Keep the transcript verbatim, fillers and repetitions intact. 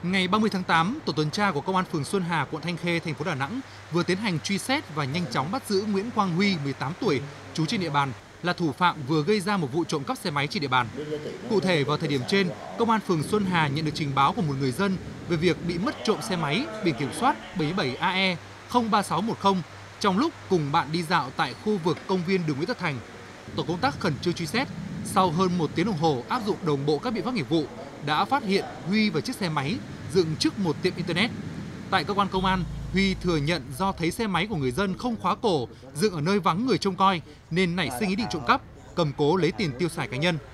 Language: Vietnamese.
Ngày ba mươi tháng tám, tổ tuần tra của Công an phường Xuân Hà, quận Thanh Khê, thành phố Đà Nẵng vừa tiến hành truy xét và nhanh chóng bắt giữ Nguyễn Quang Huy, mười tám tuổi, trú trên địa bàn, là thủ phạm vừa gây ra một vụ trộm cắp xe máy trên địa bàn. Cụ thể, vào thời điểm trên, Công an phường Xuân Hà nhận được trình báo của một người dân về việc bị mất trộm xe máy biển kiểm soát bảy bảy A E không ba sáu một không trong lúc cùng bạn đi dạo tại khu vực công viên đường Nguyễn Tất Thành. Tổ công tác khẩn trương truy xét, sau hơn một tiếng đồng hồ áp dụng đồng bộ các biện pháp nghiệp vụ, đã phát hiện Huy và chiếc xe máy dựng trước một tiệm internet. Tại cơ quan công an, Huy thừa nhận do thấy xe máy của người dân không khóa cổ, dựng ở nơi vắng người trông coi nên nảy sinh ý định trộm cắp, cầm cố lấy tiền tiêu xài cá nhân.